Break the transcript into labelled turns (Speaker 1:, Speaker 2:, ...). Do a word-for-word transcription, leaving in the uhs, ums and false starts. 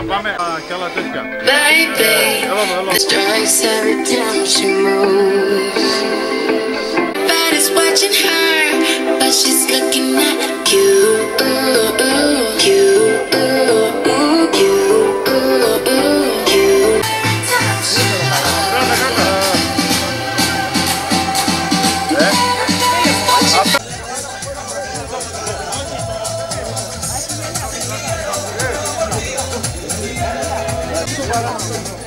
Speaker 1: πάμε α, κι άλλα τέτοια.
Speaker 2: Baby,
Speaker 1: Έλα εδώ, έλα.
Speaker 2: the strikes every time she moves. Body's watching her, but she's looking at you. Ooh, ooh, you, ooh, ooh, you, ooh, ooh, you.
Speaker 1: Κράτα, κράτα.